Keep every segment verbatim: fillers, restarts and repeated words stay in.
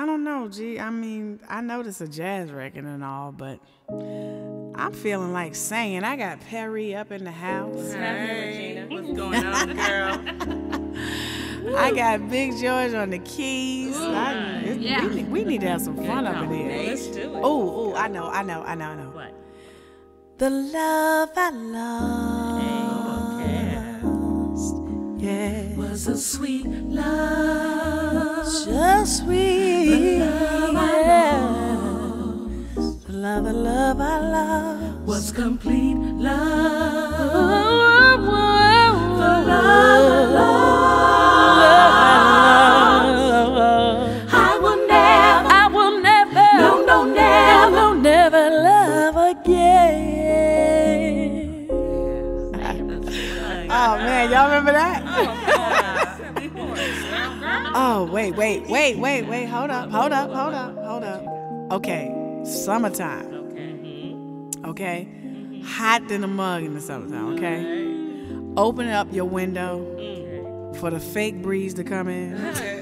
I don't know, G. I mean, I know this is a jazz record and all, but I'm feeling like singing. I got Perry up in the house. Hey, what's going on, girl? I got Big George on the keys. I, it, Yeah. we, we need to have some fun up in here. Let's do it. Oh, oh, I know, I know, I know, I know. What? The love I lost, yeah, Was a sweet love, just sweet. the love I lost. The love, the love I lost Was complete love, Oh, oh, oh, the love I lost. I will never, I will never, no, no, never, no, never love again. Oh man, y'all remember that? Oh, wait, wait, wait, wait, wait. Hold up, hold up, hold up, hold up. Okay, summertime. Okay, hot than a mug in the summertime. Okay, open up your window for the fake breeze to come in.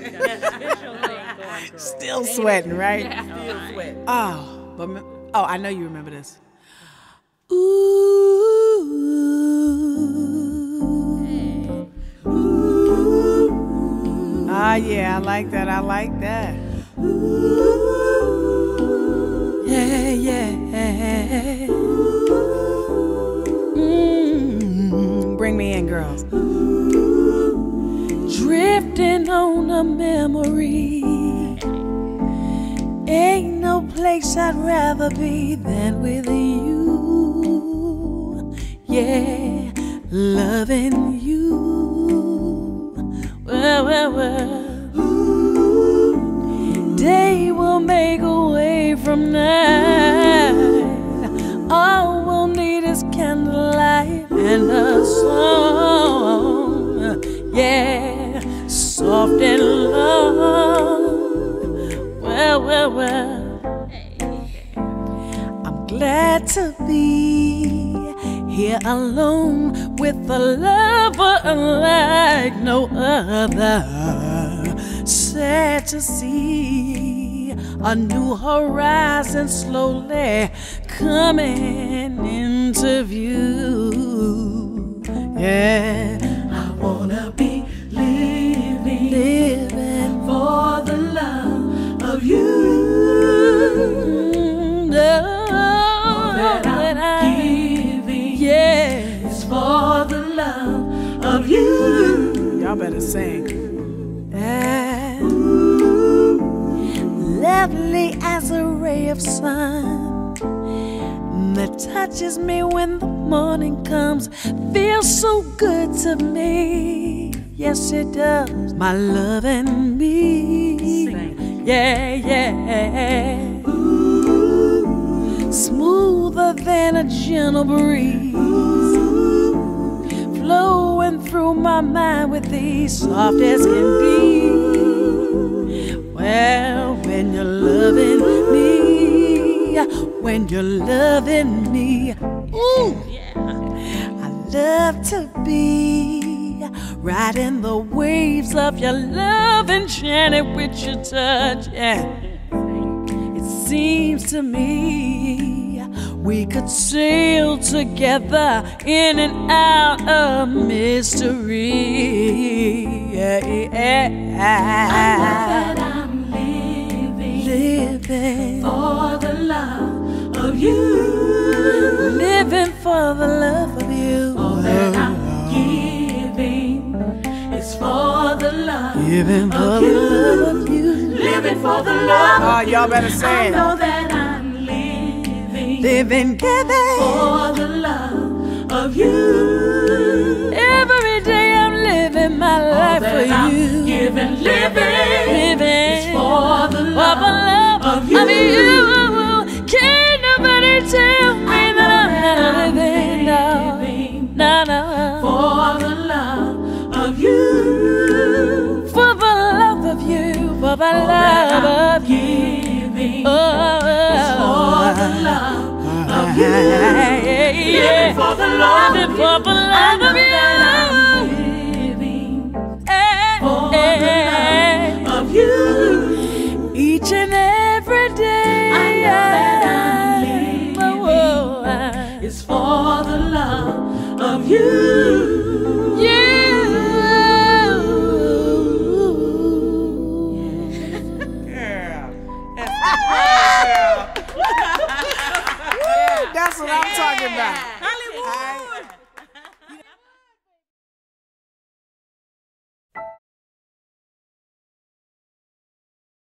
Still sweating, right? Still sweat. Oh, but me- oh, I know you remember this. Ooh, ah, yeah, I like that. I like that. Yeah, yeah. Mm, bring me in, girls. Drifting on a memory. Ain't no place I'd rather be than with you. Yeah, loving you. Well, well, well. Day will make a way from night. All we'll need is candlelight and a song. Yeah, soft and long. Well, well, well. I'm glad to be here alone with a lover unlike no other. Sad to see a new horizon slowly coming into view. Yeah, I wanna be living, living for the love of you. mm, oh, That that I'm I- giving, yeah. is for the love of you. Y'all better sing. Yeah. Lovely as a ray of sun that touches me when the morning comes. Feels so good to me. Yes, it does. My love and me. Yeah, yeah. Smoother than a gentle breeze, flowing through my mind with ease, soft as can be. Well, when you're loving me, when you're loving me, ooh, I love to be riding the waves of your love, enchanted with your touch. Yeah. It seems to me we could sail together in and out of mystery. Yeah, yeah. I know that I'm living, Living, for the love of you. living for the love of you. All that I'm giving is for the love Giving for of the you. love of you. Living for the love Oh, of y'all better I say it. know that I'm living, Living, giving. for the love of you. Every day I'm living my All life that for I'm you. giving, living, Living is for the for the love love of you. of you. Can't nobody tell me that I'm not living. No, no, no. For the love of you. For the love of you. For the All that love I'm of you. giving Oh, is for the love of you. Living for the love Living of for you. the I love know of that I'm you. living Eh, for eh, the love of you. Each you. You. Girl. That's the girl. That's what I'm talking about.